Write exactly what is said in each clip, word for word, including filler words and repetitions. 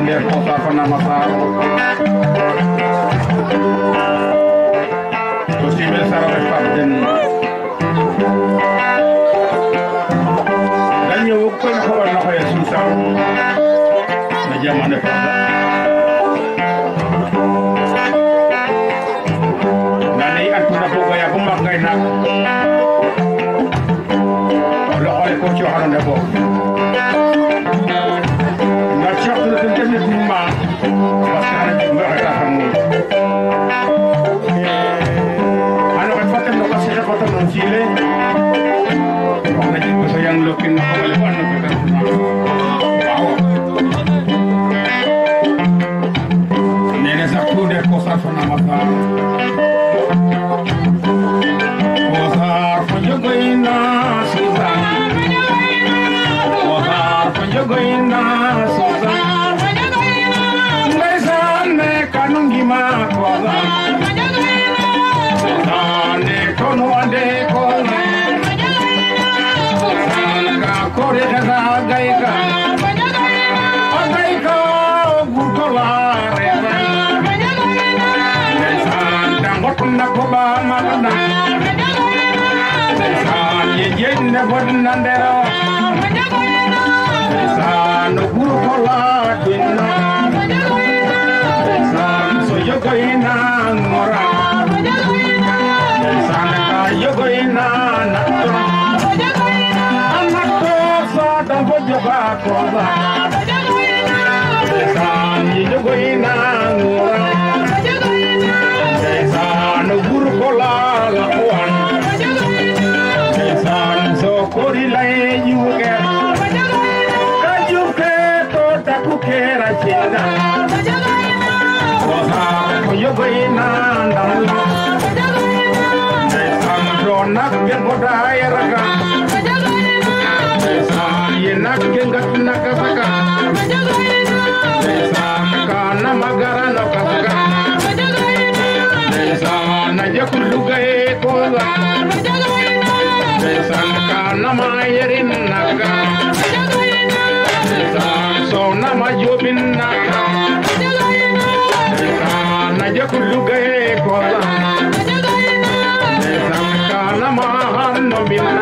nder kota fana masar to simel sara ref pap den dañu ko ko na xoye suusa na jamane fa nani antuna ko ya ko magay na lo xole ko ci xarande bo na chaq na den den ma parce que ana ci nga ta xamu ana ko fatam no ko ci ko tan ci le na ci ko so yang lokin na ko wala ko na ko waaw nene sax ko de ko sa fana ma fa ko sa fa jogoina suza ko sa fa jogoina suza ngai ne kanungi ma ko sa ne kono ande ko kore gaza gaika gaika bukola reza nesan dangot na ko ba magna nesan ye jenne bodna ndero nesan bukola dinna nesan so yogoina ngora nesan ka yogoina natro joga koza san jogo ina ngora san guru kola la kwan san so kori lai yuge kajuke to takukera chinda koza jogo ina ndala san rona ke bodai raga nak kengat nakasaka Nesaka namagara nakasaka Nesana jakulugae kola Nesaka namayerin naka Nesana so namajobin naka Nesana jakulugae kola Nesaka namahan nobina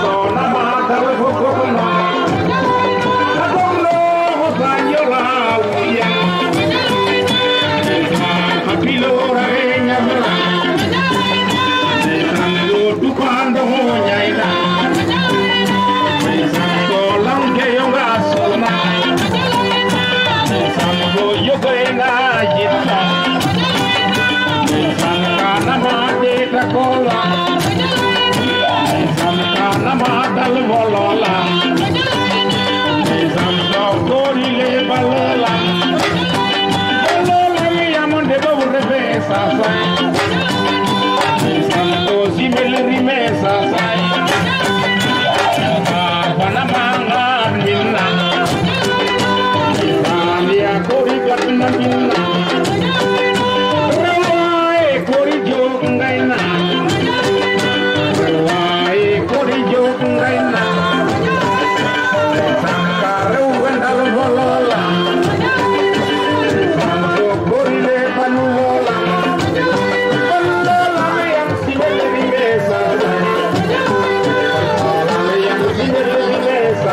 Wow. jogoina jita Sankana madeta kola Sankana madal volola Samso korile balola Balola mi amonde bavure besa sai Samso simel rime sa sai Panamanga minna Italia kori gatna minna Rawai kori jok ngaina Rawai kori jok ngaina Sangkaru gandal bolola Samso kori le panulola Balola yang simeli besa yang simeli besa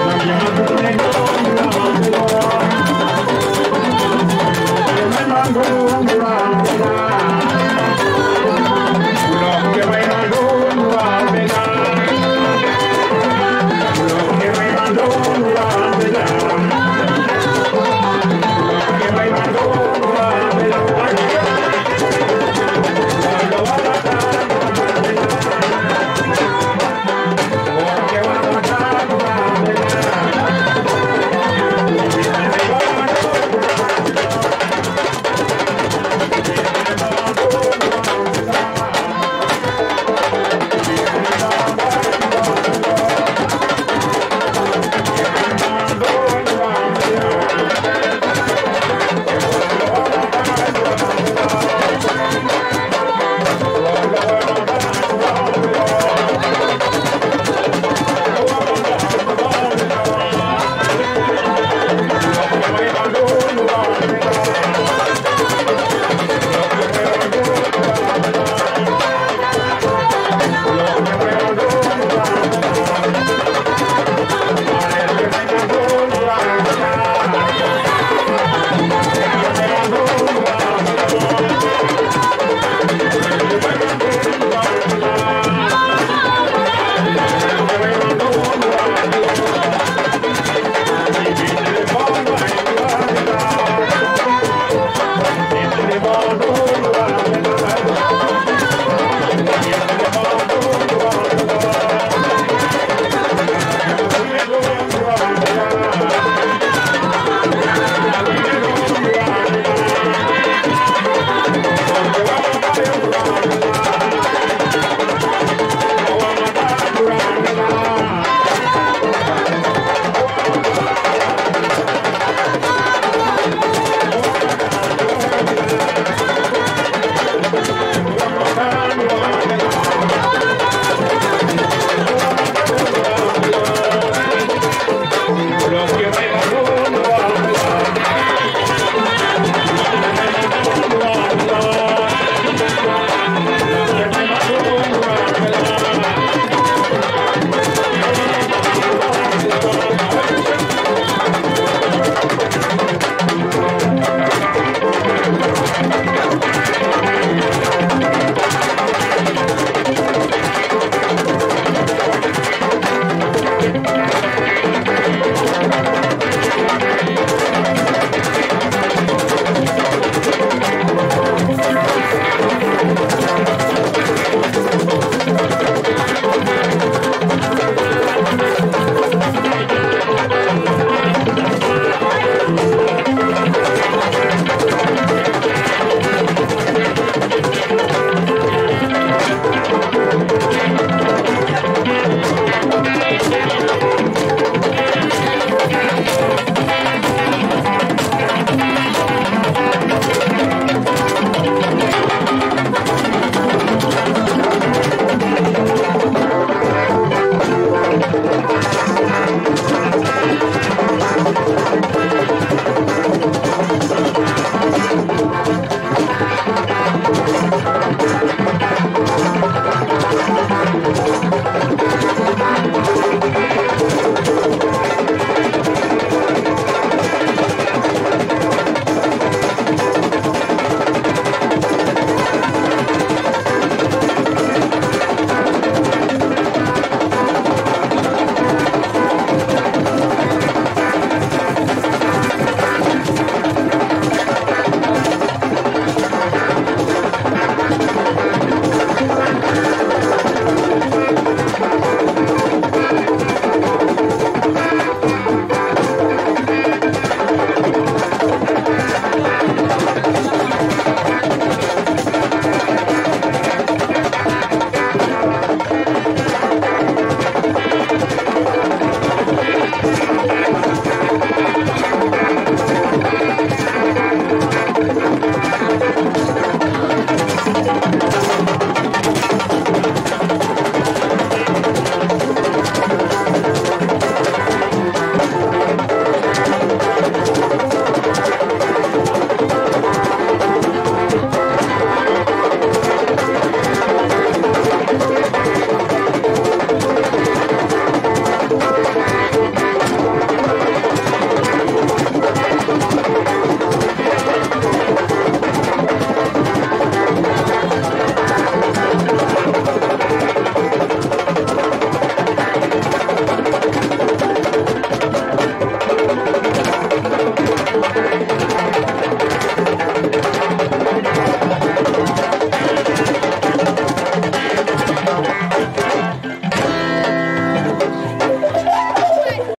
Go